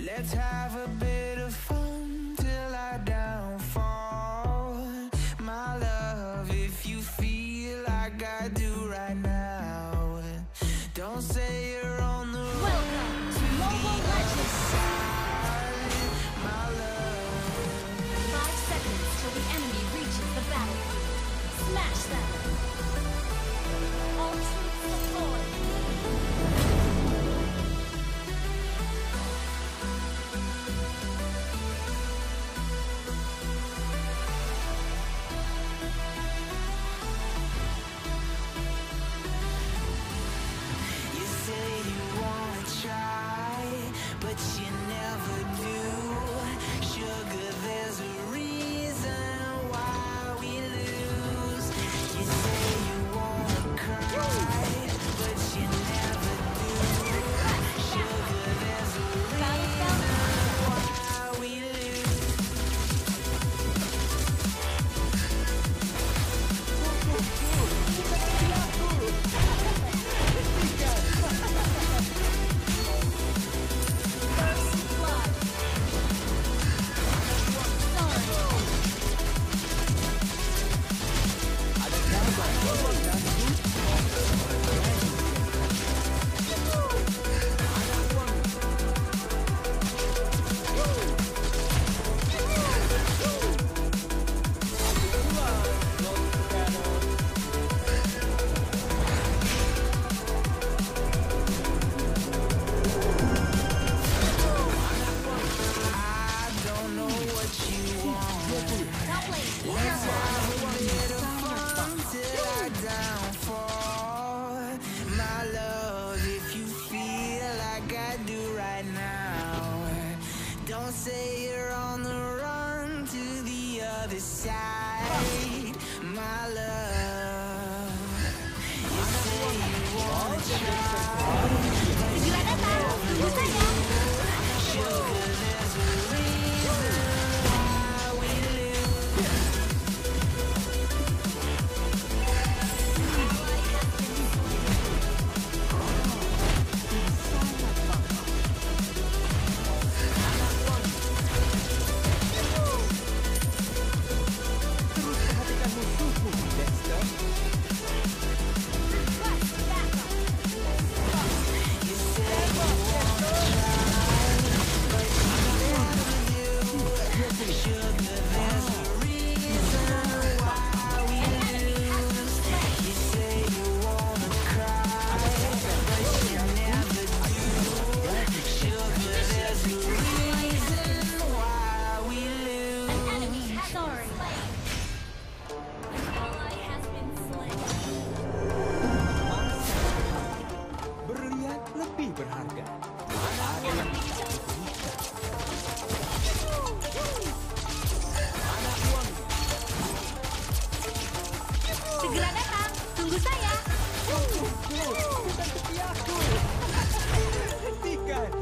Let's have a bit of fun till I downfall. My love, if you feel like I do right now, don't say you're on the Welcome to Mobile Legends! side. My love, 5 seconds till the enemy reaches the battlefield. Smash them! All troops deployed! you say you wanna try, but you never do. Sugar, there's a reason why we lose. You say you wanna cry, but you never do. Sugar, there's a reason why we lose. First blood! Sorry! I don't know what you want. Now play Let's careful! have a bit of fun till I downfall. My love, if you feel like I do right now, don't say you're on the run to the other side. My love, you say you wanna try. Segera datang! Tunggu saja! Sugar, there's a reason why we lose. Request backup! You say you wanna try, but you never do. Sugar, there's a reason why we lose. You say you wanna cry, but you never do. Sugar, there's a reason why we lose. An enemy has been slain! An ally has been slain! Berlian lebih berharga. Ada yang bisa diberikan. Segera datang! Tunggu saya! Bukan ketiakku. Hentikan.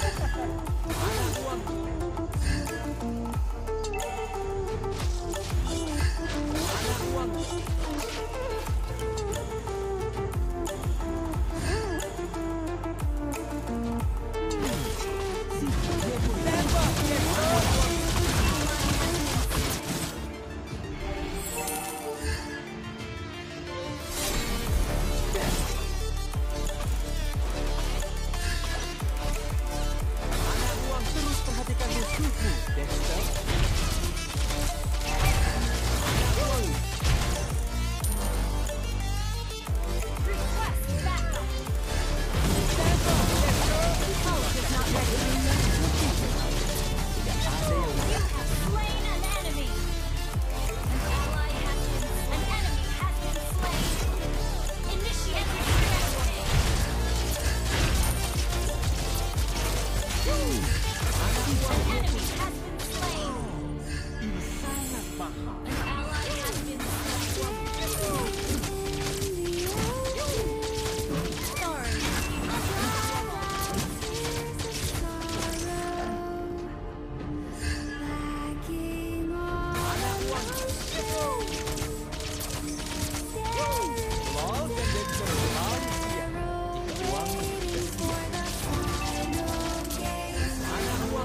Terus perhatikan musuhmu, Dexter. Request backup! Pulse is not ready. You have slain an enemy! An enemy has been slain! Initiate restraint! An enemy has been slain! Ini sangat mahal. An ally has been slain! Sorry! Lol dan Dexter selalu siap. Jika uangmu sudah siap.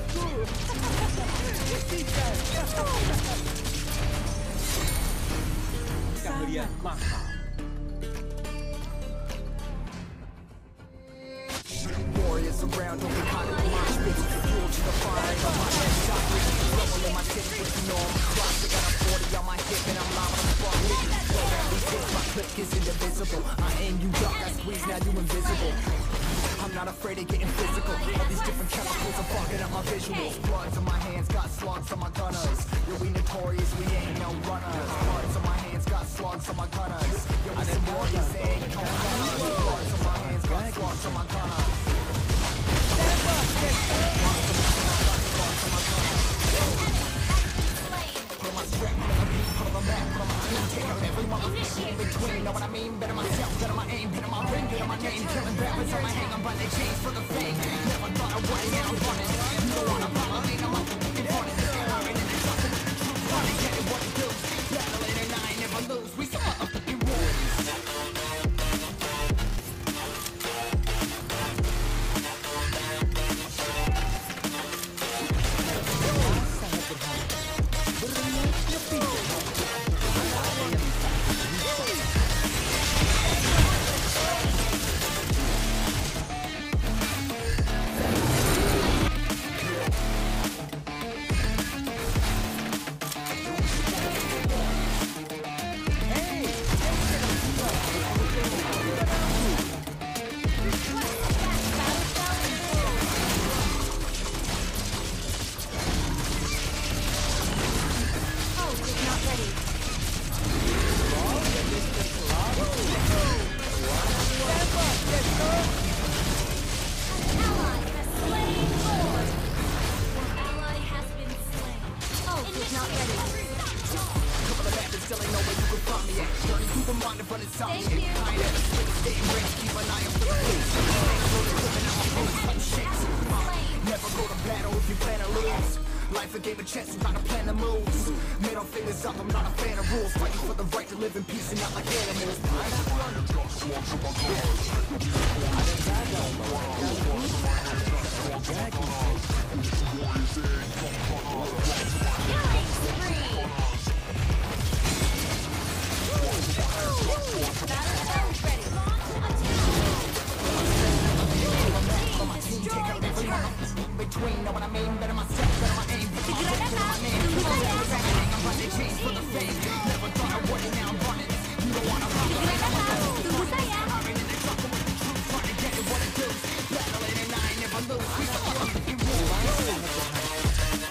aku. Buktikan. Keahlian mahal. Warriors around, don't be caught in the mosh pit. Fuel to the fire, on my head, shot reaching trouble in my city, but you know I'm a cross. I got a 40 on my hip and I'm live on the spot. Slow down these hits, my clip is indivisible. I aim, you duck, I squeeze, now you invisible. I'm not afraid of getting physical. All these different chemicals are fogging up my visuals. Bloods on my hands, got slugs on my gunners. Yo, we notorious, we ain't no runners. Bloods on my hands, got slugs on my gunners. Yo, we some warriors, they ain't no runners. Bloods on my hands, got slugs on my gunners. Put my strap, put my beat, put my back, put my team. Take out every motherfucker in between. Know what I mean? Better myself, better my aim, better my ring, better my name. Killing rappers on my hang, I'm by their chains for the fame. Never thought I would, now I'm running. You don't wanna follow me, I'm up in front of this. I'm in the top of the truth, running, getting what it do. Battling and I ain't never lose. We some motherfucking warriors. Never go to battle if you plan to lose. Life a game of chess, I'm not a plan to moves. Middle fingers up, I'm not a fan of rules. Fighting for the right to live in peace and not like animals. Between, know what I mean? Better myself, better my aim. I'm running chains for the fame. Never thought I would, now I'm running. You don't wanna follow me, I'm in the trouble with the truth, trying to get it what it do. Battling and I ain't never lose. We some motherfucking rules.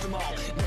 them all.